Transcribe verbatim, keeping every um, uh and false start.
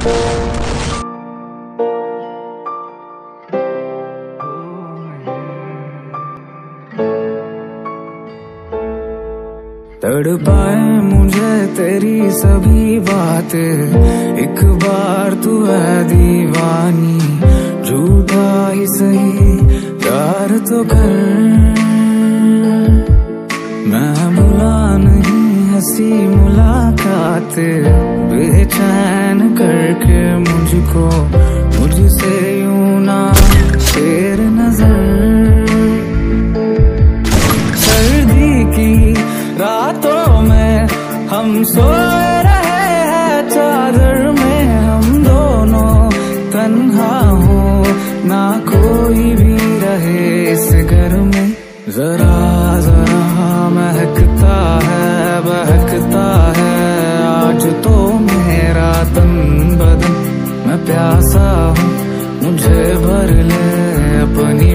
तड़पाए मुझे तेरी सभी बातें, एक बार तू है दीवानी, झूठा ही सही प्यार तो कर। मैं भुला नहीं हंसी मुलाकात, बेचैन करके मुझको मुझसे यूं ना तेर नजर। सर्दी की रातों में हम सोए रहे हैं चादर में, हम दोनों तन्हा हो ना कोई भी रहे इस घर में। जरा जरा महकता है बहकता है आज तो मेरा तन बदन, मैं प्यासा हूँ मुझे भर ले अपनी